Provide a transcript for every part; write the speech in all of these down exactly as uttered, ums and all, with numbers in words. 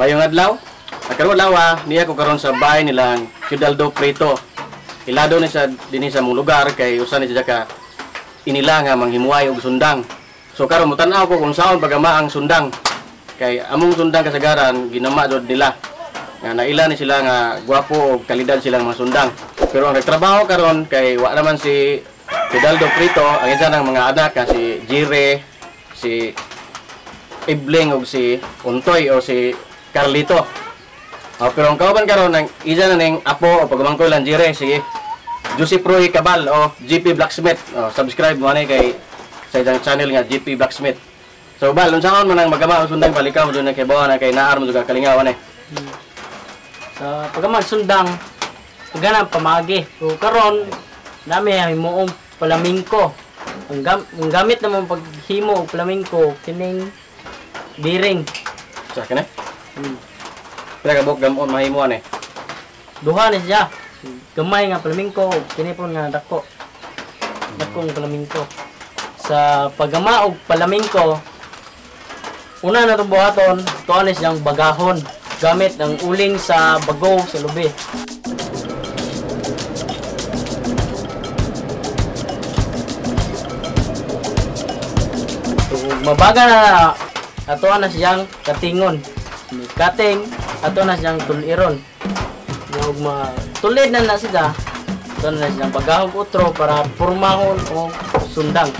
Mayong adlaw. Karon lawa niya ko karon sa bahay nilang Kidaldo Prito. Ilado ni sa dinhi sa mong lugar kay usa ni siya ka inila nga manghimuay og sundang. So karon mutan-aw ko kung saon pagama ang sundang. Kay among sundang kasagaran ginama jud nila. Nga naila ni sila nga gwapo og kalidad silang mga sundang. Pero ang nagtrabaho karon kay wa naman si Kidaldo Prito, ang isa ng mga anak nga si Jire, si Ibling og si Untoy o si Carlito. Oh, pero ang kauban karon ng isa na ning apo o pagmangkoy lang Jire si Joseph Roy Cabal o G P Blacksmith. Oh, subscribe mo ni kay sa isang channel nga G P Blacksmith. So bal unsaon man ang magama og sundang balikaw mo na kay bawa na kay naar mo juga kalingawan eh. Hmm. Sa pagama sundang pagana pamagi. So karon nami himuong palamingko. Ang, gam ang gamit namang paghimo og palamingko kining biring. Sa kana? Hmm. Pila ka bok gamon mahimuan eh. Duha ni siya. Gamay nga palamingko, kini po nga dako. Dakong palamingko. Sa paggama og palamingko, una na itong buhaton, tuan ni siyang bagahon. Gamit ang uling sa bago sa lubi. So, mabaga na atuan na siyang katingon. Kating, ato na siyang tuliron. Huwag matulid na na siya. Ito na siyang bagahog utro para purmahon o sundang.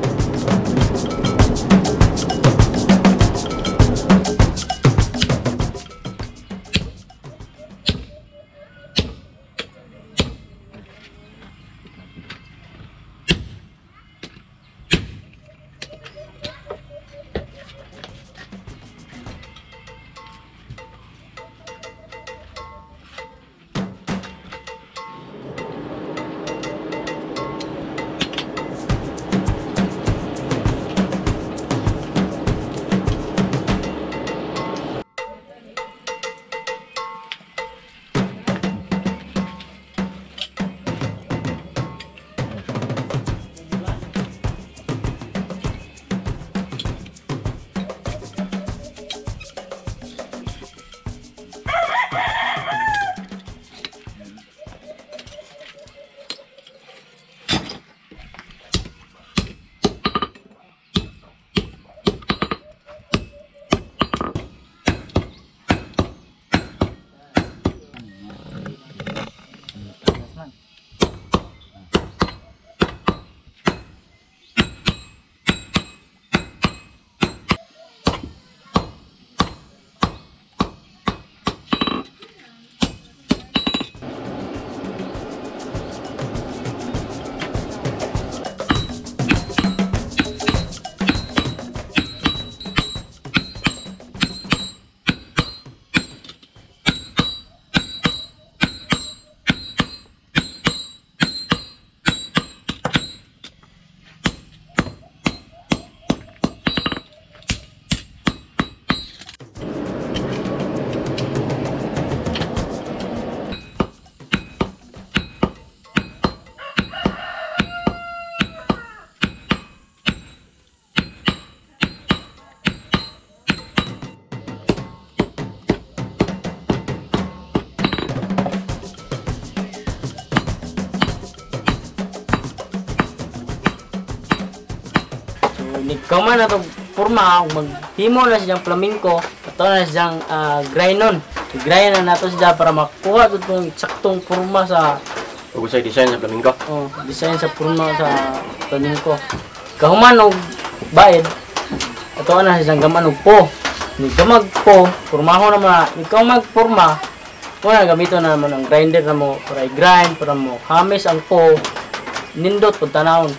Nikaman na itong forma, maghimo na siyang flamenco, ito na siyang uh, grindon. I-grind na nato siya para makuha itong saktong forma sa... Huwag sa design sa flamenco? Oh, design sa forma sa flamenco. Kahuman o bayad, ito na siyang gaman o po. Gamag po, formaho naman, ikaw magforma, muna gamiton naman ang grinder na mo para i-grind, para mo hamis ang po, nindot po tanawon.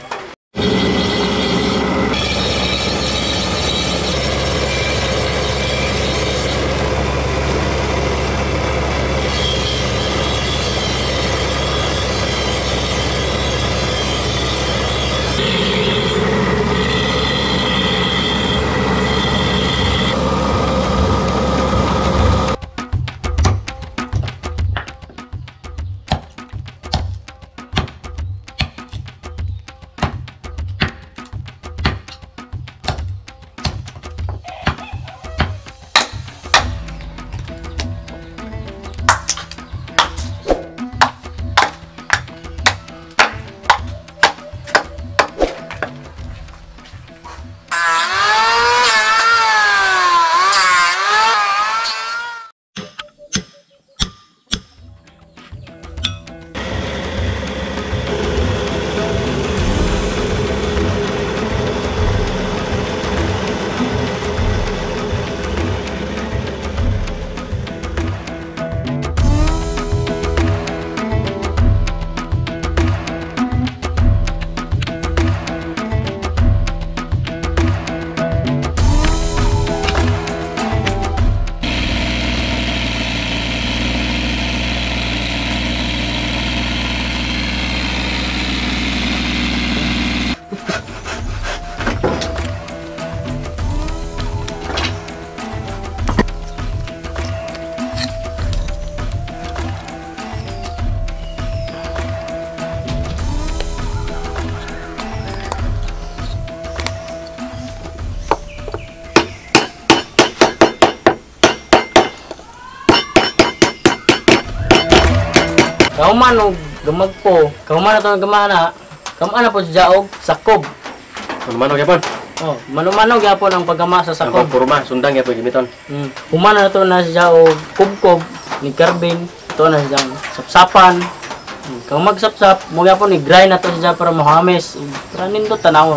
Kahuman og gamag po. Kahuman na to gamana. Kamana po siya og sakob. Mano gyapon. Oh, mano-mano gyapon ang paggama sa Ang sakob. pagpurma, sundang gyapon gimiton. Mm. Humana na to na siya og kubkob ni carbine. Ito na siya sapsapan. Mm. Kung magsapsap, mo gyapon ni grind na to siya para mohames. Para nindot tanawon.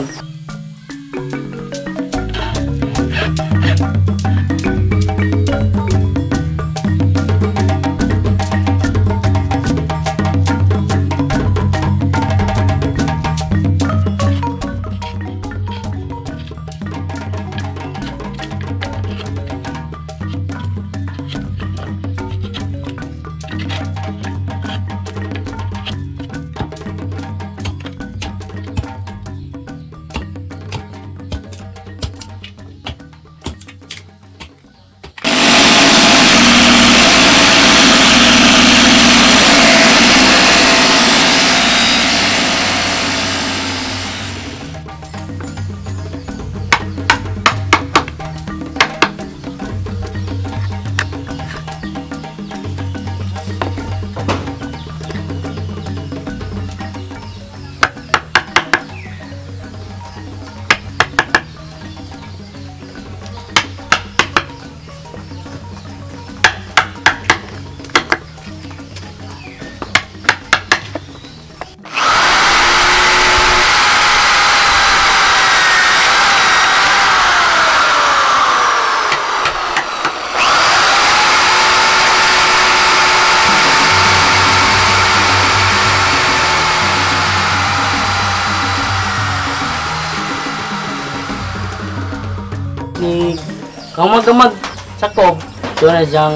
Ni kung magamag sakob, doon na siyang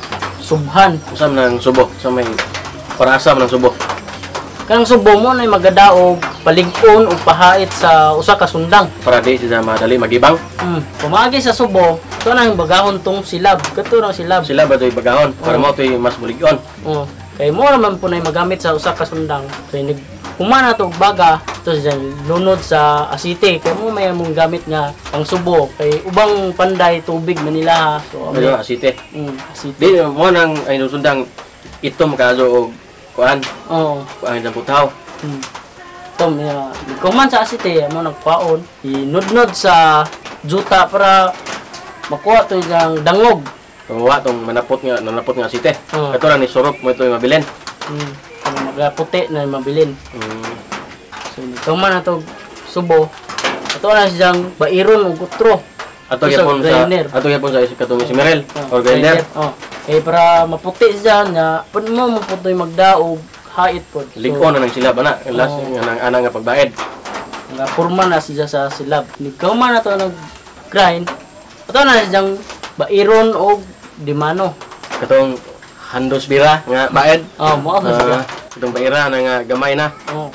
subhan. Usam nang subo sa may para asam nang subo. Kanang subo mo na magadaog palig-on o pahait sa usa ka sundang. Para di siya madali magibang. Hmm. Pumagi sa subo, ito na yung bagahon tong silab. Kato ng silab. Sila ba to'y bagahon para Oo. mo to'y mas bulig-on. Oh. Kay mo naman po na yung magamit sa usa ka sundang. Kay nag humana to baga, ito siya lunod sa asite. Kay mo may mong gamit nga ang subo. Kay ubang panday tubig manila. So, Ano asite. Hmm, asite. Di mo nang ay sundang itom kaso og kuan, Oo. kuan sa putaw. Hmm. Tom, ya, kuman sa asite, mo nagpaon, inudnod sa juta para makuha to yung dangog. Tuwa tong manapot nga nanapot nga asite. Oo. Kato ra ni surop mo ito'y mabilin. Hmm. Kung magputi na mabilin. Mm. So, kuman na to subo. Ito na siyang bairon o gutro. Ato Isa, gyapon sa grinder. ato gyapon sa katong si Merel Oh, or grinder. Oh. Eh para maputi siya na pud mo maputoy magdaog hait pod. So, Lig-on na nang sila bana. Last Oo. nga nang ana nga pagbaed. nga porma na siya sa silab. Ni kauman na to nag grind. Ito na siyang bairon o dimano. Katong handos bira nga baed. Oh, mo ako sila. Ah, katong baira na nga gamay na. Oh.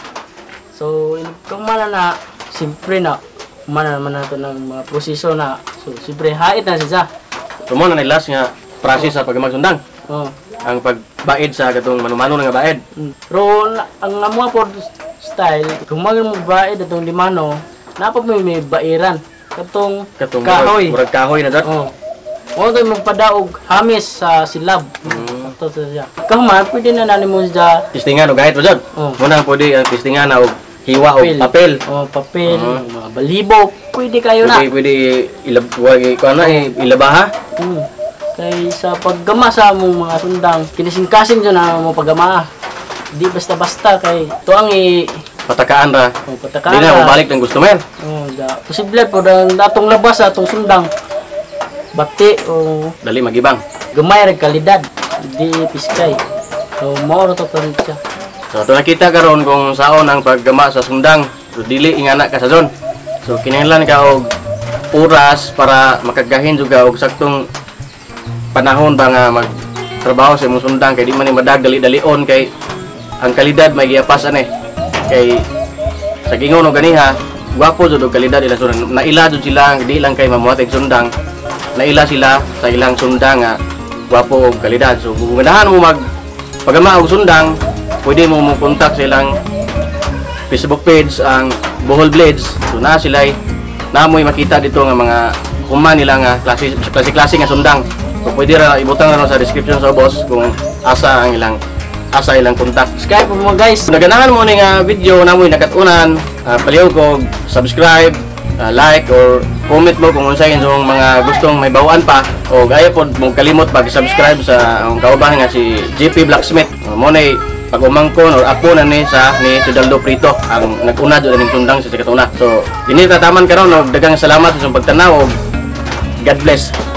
So, kung mana na, siyempre na, mana naman nato ng mga proseso na, so, siyempre, hait na siya. Tumo na ni last nga process sa pagmagsundang. Oh. Ang pagbaed sa katong manumano nga baed. Mm. Pero, na, ang mga po style, kung mga mo baid atong limano, napag may may bairan. Katong Katong kahoy. murag, murag kahoy na dot. Oh. Huwag kayo magpadaog hamis sa silab. Mm. Ito sa siya. Kahuman, pwede na nanin mo siya. Tistingan o gahit mo dyan. Oh. Muna pwede ang tistingan na o hiwa o papel. Oh, papel, Oo. mga balibo. Pwede kayo na. Pwede, pwede ilab, wag, kuha na, eh, ilabaha. Hmm. Kay sa paggama sa mong mga sundang, kinising-kasing dyan na mo paggama. Di basta-basta kay ito ang i... Patakaan ra. Oh, patakaan Hindi na na. mabalik ng gusto men. Oh, da. Posible po na atong labas sa atong sundang. Bati o Dali magibang. gamay rin kalidad. Di piskay. So, mauro to pa rin siya. So, ito nakita karon kung saon ang paggama sa sundang. So, dili ingana ka sa zon. So, kinahanglan ka og oras para makagahin juga og saktong panahon ba nga magtrabaho sa imong sundang kay di man ni madag dali-dalion kay ang kalidad may giapas ani. Kay sa gingon og ganiha, gwapo jud og kalidad ila sundang. Naila jud sila di lang kay mamuhatag sundang. Naila sila sa ilang sundang nga gwapo og kalidad. So, kung ganahan mo mag pagama og sundang, pwede mo mo contact sa ilang Facebook page ang Bohol Blades. So na sila namoy makita dito nga mga human nila nga klase klase klase nga sundang. So pwede ra ibutang ra sa description sa boss kung asa ang ilang asa ilang kontak. Subscribe po mo guys. Kung naganahan mo ni nga video na mo nakatunan, uh, palihog ko subscribe, uh, like or comment mo kung unsay inyong mga gustong may bawaan pa, o gaya pod mo kalimot pag-subscribe sa ang kauban nga si J P Blacksmith. Uh, mo nay pag-umangkon or apo na ni sa ni Tudaldo Prito ang nag-una do ning sundang sa katuna. So dinhi tataman karon og daghang salamat sa inyong pagtanaw. God bless.